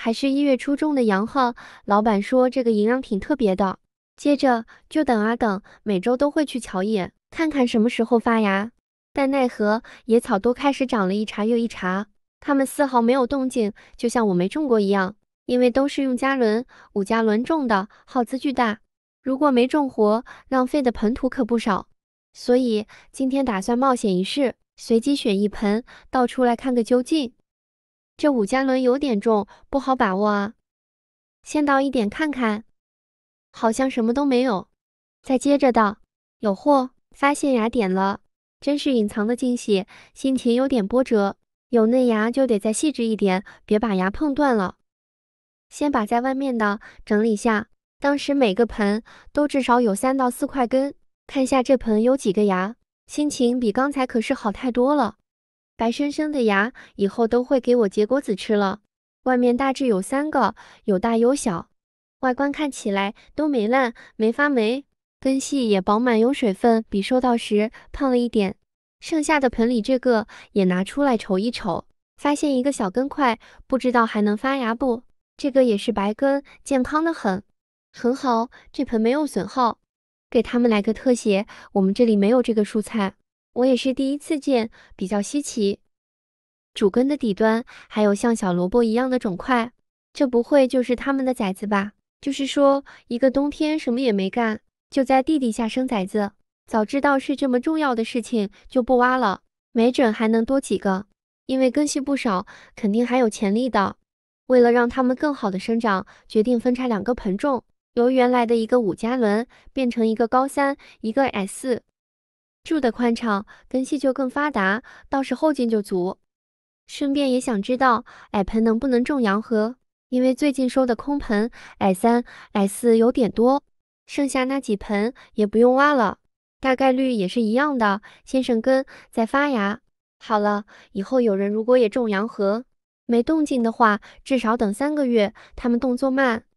还是1月初种的洋蒿，老板说这个营养挺特别的。接着就等啊等，每周都会去瞧一眼，看看什么时候发芽。但奈何野草都开始长了一茬又一茬，它们丝毫没有动静，就像我没种过一样。因为都是用加仑、5加仑种的，耗资巨大。如果没种活，浪费的盆土可不少。所以今天打算冒险一试，随机选一盆，倒出来看个究竟。这5加仑有点重，不好把握啊。先倒一点看看，好像什么都没有。再接着倒，有货，发现芽点了，真是隐藏的惊喜，心情有点波折。有嫩芽就得再细致一点，别把芽碰断了。先把在外面的整理下，当时每个盆都至少有3到4块根。看下这盆有几个芽，心情比刚才可是好太多了。白生生的芽以后都会给我结果子吃了。外面大致有3个，有大有小，外观看起来都没烂没发霉，根系也饱满有水分，比收到时胖了一点。剩下的盆里这个也拿出来瞅一瞅，发现一个小根块，不知道还能发芽不？这个也是白根，健康的很。很好，这盆没有损耗。给他们来个特写，我们这里没有这个蔬菜，我也是第一次见，比较稀奇。主根的底端还有像小萝卜一样的肿块，这不会就是它们的崽子吧？就是说，一个冬天什么也没干，就在地底下生崽子。早知道是这么重要的事情，就不挖了，没准还能多几个。因为根系不少，肯定还有潜力的。为了让它们更好的生长，决定分拆2个盆种，由原来的一个5加仑变成一个高3，一个矮4。柱的宽敞，根系就更发达，倒是后劲就足。顺便也想知道矮盆能不能种洋荷，因为最近收的空盆矮3、矮4有点多，剩下那几盆也不用挖了，大概率也是一样的，先生根再发芽。好了，以后有人如果也种洋荷，没动静的话，至少等3个月，他们动作慢，